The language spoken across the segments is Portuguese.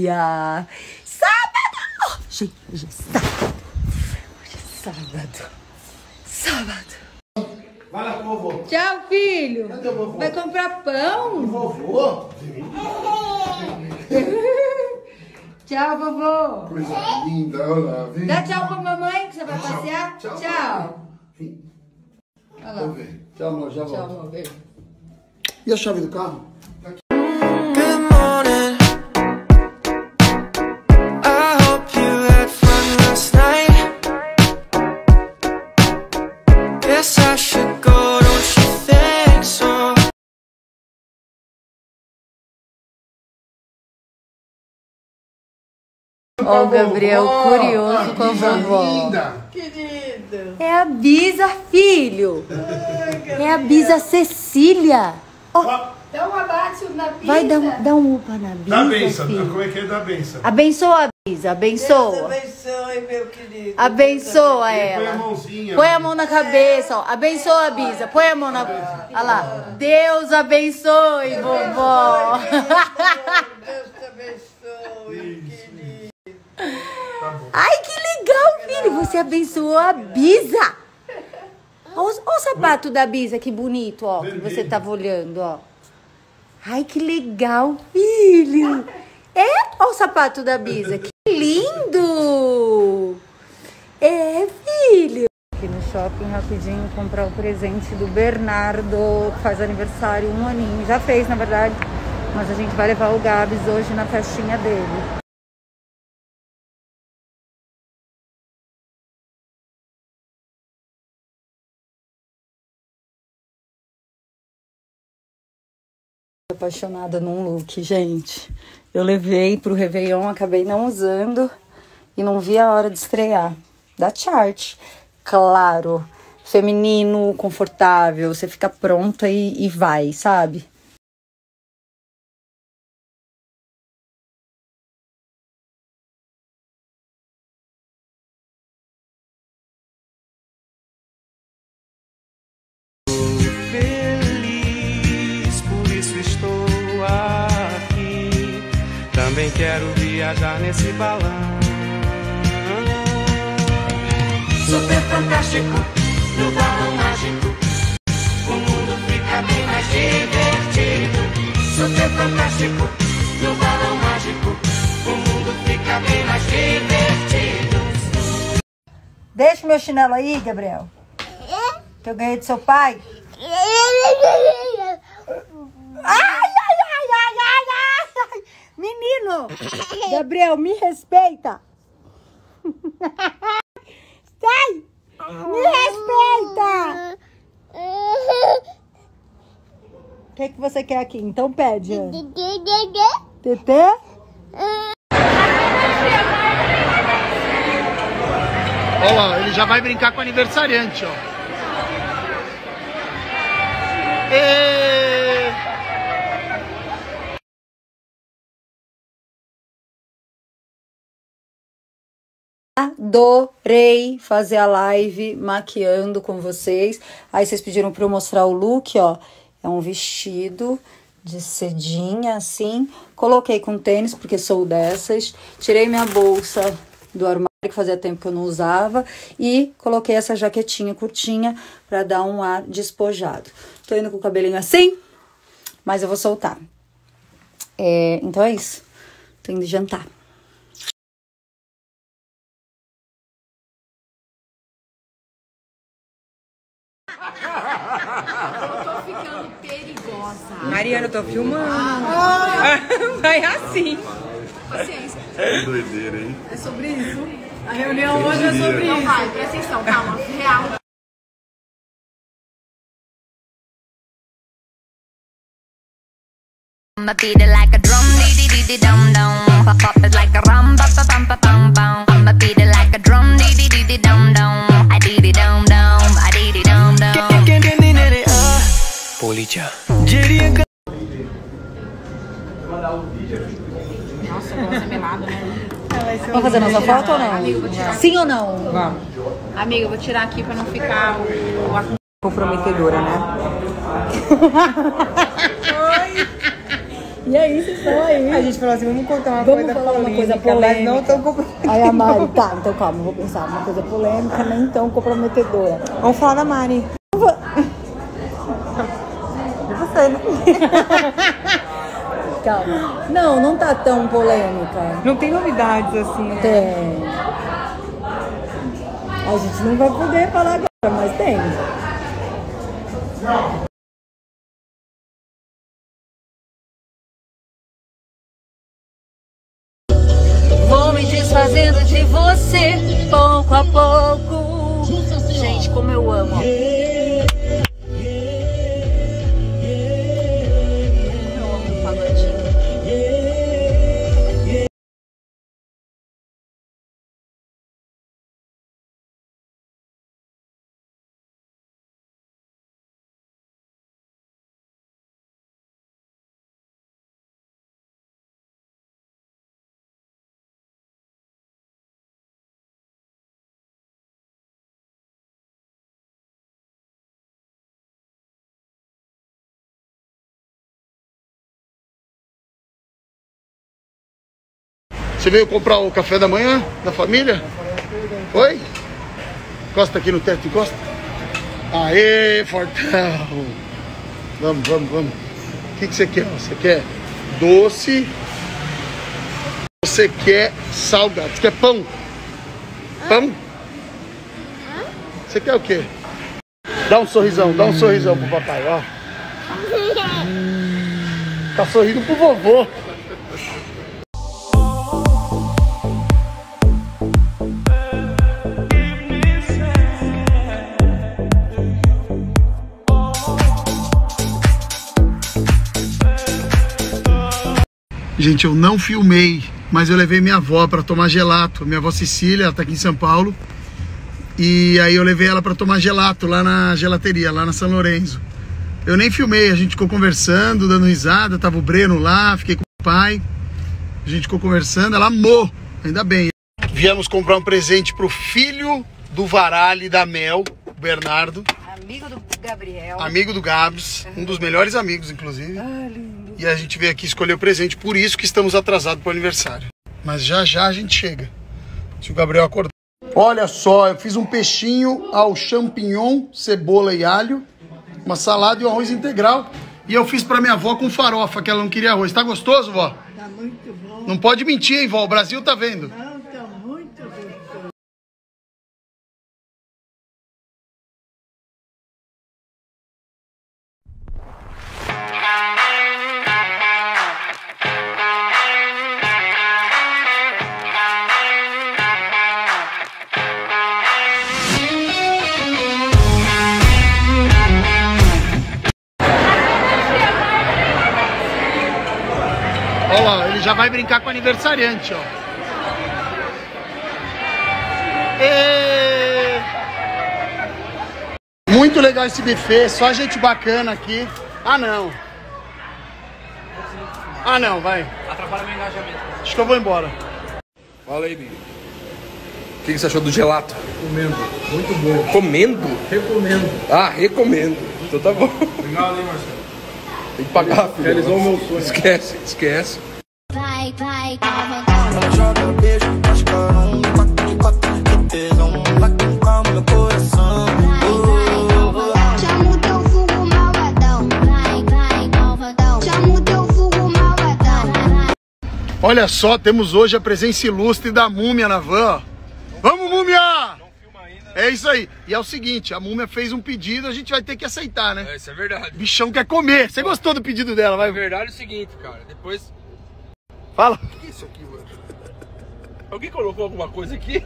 dia! Sábado! Gente, hoje é sábado. Hoje é sábado. Sábado. Vai lá com o vovô. Tchau, filho. Cadê o vovô? Vai comprar pão? O vovô? Tchau, vovô. Coisa linda, olha lá. Vem. Dá tchau pra mamãe que você vai passear. Tchau. Tchau. Vem. Olha lá. Vamos ver. Tchau, amor. Já Tchau, volto. amor. Beijo. E a chave do carro? Good morning. I hope you had fun last night. Guess I should go, don't you think so? Ó o Gabriel curioso com a vovó. Linda. Querido. É a Bisa, filho. É a Bisa Cecília. Ó, Dá um abraço na pista. vai dar um upa na Bisa, Dá benção. filho. Como é que é da benção? Abençoa a Bisa, Deus abençoa. abençoe, meu querido. Abençoa Põe a ela. mãozinha. Põe a mão na cabeça, ó. Abençoa a Bisa. Põe a mão na... Olha lá. Deus abençoe, vovó. Deus te abençoe, querido. Tá bom. Ai, que legal, filho. Você abençoou a Bisa. Olha o sapato da Bisa, que bonito, ó. Que você tava olhando, ó. Ai, que legal, filho. É, olha o sapato da Bisa. Que lindo. É, filho. Aqui no shopping, rapidinho, comprar o presente do Bernardo, que faz aniversário, 1 aninho. Já fez, na verdade. Mas a gente vai levar o Gabs hoje na festinha dele. Apaixonada num look, gente. Eu levei pro Réveillon, acabei não usando e não vi a hora de estrear. Da Chart, claro, feminino, confortável, você fica pronta e vai, sabe? Feliz, por isso estou aqui. Também quero viajar nesse balão. Super fantástico, no balão mágico. O mundo fica bem mais divertido. Super fantástico, no balão mágico. O mundo fica bem mais divertido. Deixa o meu chinelo aí, Gabriel. Que eu ganhei do seu pai. Ai, ai, ai, ai, ai, ai. Menino, Gabriel, me respeita. Sai, me respeita. O que você quer aqui? Então pede. Tetê? Olha lá, ele já vai brincar com o aniversariante, ó. Adorei fazer a live maquiando com vocês. Aí vocês pediram para eu mostrar o look, ó. É um vestido de sedinha, assim. Coloquei com tênis, porque sou dessas. Tirei minha bolsa do armário, que fazia tempo que eu não usava. E coloquei essa jaquetinha curtinha para dar um ar despojado. Tô indo com o cabelinho assim, mas eu vou soltar. Então é isso. Tô indo jantar. Eu tô ficando perigosa. Mariana, eu tô filmando. Vai assim. Paciência. Que doideira, hein? É sobre isso. A reunião hoje é sobre isso. Não vai, presta atenção, calma. Real. I'ma beat it like a drum, dee dee dee dum dum. Pop pop it like a rum, pa pa pum pa pum pum. I'ma beat it like a drum, dee dee dum dum. I dee dum dum, I dee dum dum. Polícia. Nossa, eu vou ser melado, né? Vamos fazer nossa foto ou não? Amigo, vou tirar. Sim ou não? Vamos. Amiga, eu vou tirar aqui pra não ficar o Comprometedora, né? E aí, vocês estão aí. A gente falou assim, vamos contar uma Vamos coisa falar uma polêmica, coisa polêmica. mas não tão comprometedora. Aí a Mari, tá, então calma, eu vou pensar. Uma coisa polêmica, nem tão comprometedora. Vamos falar da Mari. E você, né? Calma. Não, não tá tão polêmica. Não tem novidades assim, né? Tem. A gente não vai poder falar agora, mas tem. Vou me desfazendo de você, pouco a pouco. Gente, como eu amo. Eu amo o pagodinho. Você veio comprar o café da manhã da família? Foi? Encosta aqui no teto, encosta. Aê, Fortão! Vamos, vamos, vamos. O que você quer? Você quer doce? Você quer salgado? Você quer pão? Pão? Você quer o quê? Dá um sorrisão pro papai, ó. Tá sorrindo pro vovô. Gente, eu não filmei, mas eu levei minha avó para tomar gelato. Minha avó Cecília, ela tá aqui em São Paulo. E aí eu levei ela para tomar gelato lá na gelateria, lá na São Lourenço. Eu nem filmei, a gente ficou conversando, dando risada. Tava o Breno lá, fiquei com o pai. A gente ficou conversando, ela amou, ainda bem. Viemos comprar um presente pro filho do Varalho da Mel, o Bernardo. Amigo do Gabriel. Amigo do Gabs, um dos melhores amigos, inclusive. Ah, lindo. E a gente veio aqui escolher o presente, por isso que estamos atrasados para o aniversário. Mas já já a gente chega. Se o Gabriel acordar. Olha só, eu fiz um peixinho ao champignon, cebola e alho, uma salada e um arroz integral. E eu fiz para minha avó com farofa, que ela não queria arroz. Tá gostoso, vó? Tá muito bom. Não pode mentir, hein, vó? O Brasil tá vendo. Não, tá muito gostoso. Olha lá, ele já vai brincar com o aniversariante, ó. E... Muito legal esse buffet, só gente bacana aqui. Ah, não. Ah, não, vai. Atrapalha meu engajamento. Acho que eu vou embora. Fala aí, Big. O que você achou do gelato? Comendo. Muito bom. Comendo? Recomendo. Ah, recomendo. Então tá bom. Obrigado, hein, Marcelo. Tem que pagar, filho. Realizou o meu sonho. Esquece, esquece. Vai, vai, Ela joga beijo, mas caramba, de quatro que tesão, vai com calma meu coração. chama o teu fogo malvadão. Vai, malvadão. Chama o teu fogo malvadão. Olha só, temos hoje a presença ilustre da Múmia na van. Vamos, Múmia! É isso aí. E é o seguinte, a Múmia fez um pedido, a gente vai ter que aceitar, né? Isso é verdade. O bichão quer comer. Você gostou do pedido dela, vai? É verdade é o seguinte, cara. Depois... Fala. O que é isso aqui, mano? Alguém colocou alguma coisa aqui?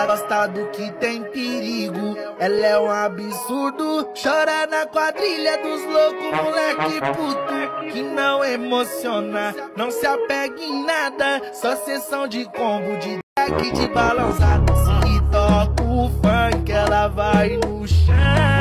gosta do que tem perigo. Ela é um absurdo, chora na quadrilha dos loucos, moleque puto, que não emociona, não se apega em nada, só sessão de combo, de deck, de balançada. Se toca o funk, ela vai no chão.